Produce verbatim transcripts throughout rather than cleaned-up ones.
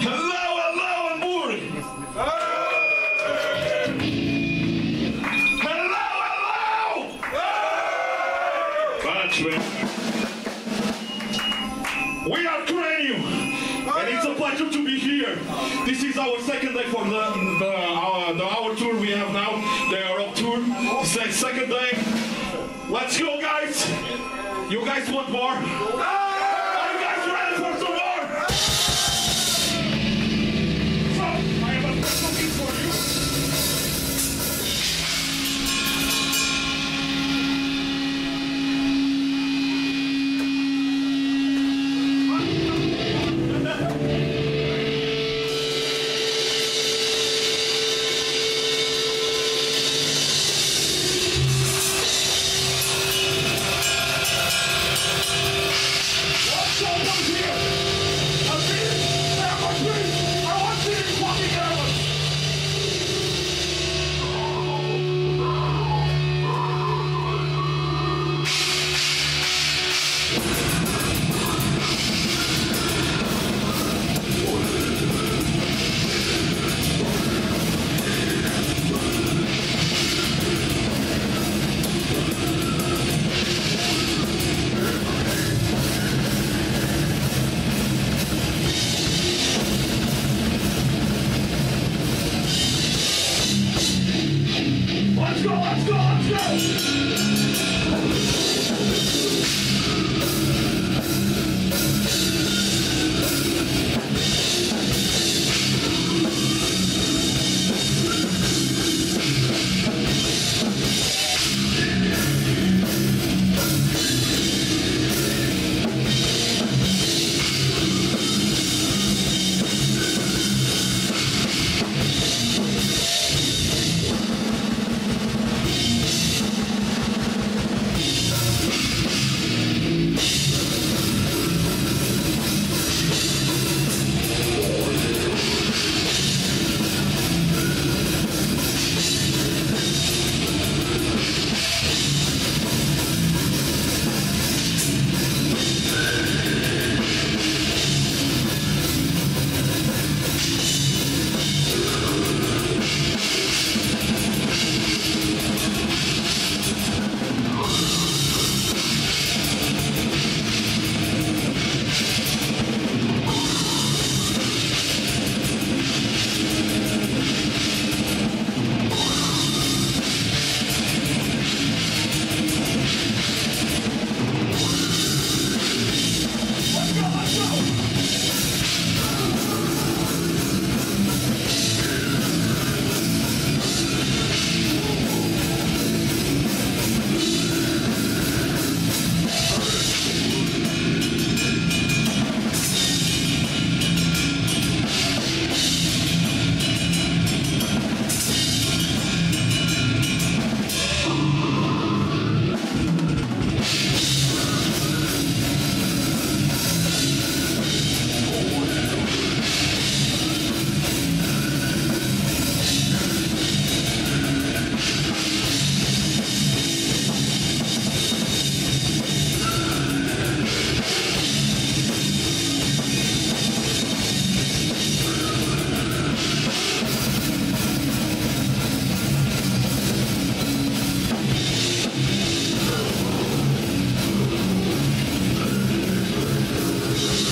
Hello, hello, hamburg! Hello, hello! That's right. We are Kraanium, and it's a pleasure to be here. This is our second day for the, the, our, the our tour we have now, the Europe tour. This is the second day. Let's go, guys! You guys want more? Are you guys ready for some more? So, I have a special gift for you. Let's go, let's go, let's go!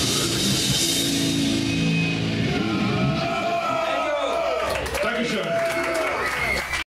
Dankeschön.